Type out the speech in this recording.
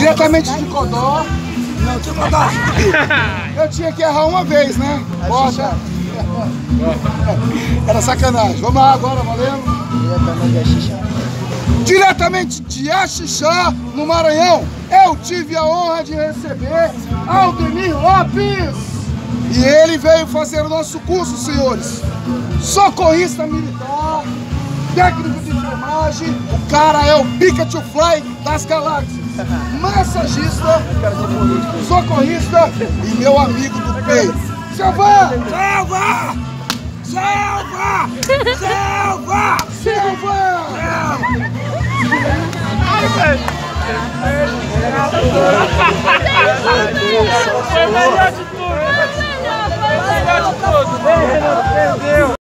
Diretamente de Codó. Não, de Codó. Eu tinha que errar uma vez, né? Bota. Era sacanagem. Vamos lá agora, valendo. Diretamente de Axixá, no Maranhão, eu tive a honra de receber Aldemir Lopes. E ele veio fazer o nosso curso, senhores. Socorrista militar, técnico de enfermagem, o cara é o Pikachu Fly das galáxias. Massagista, socorrista e meu amigo do peito. Selva! Selva! Selva! Selva!